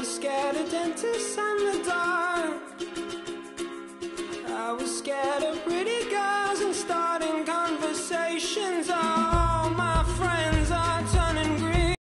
was scared of dentists and the dark. I was scared of pretty girls.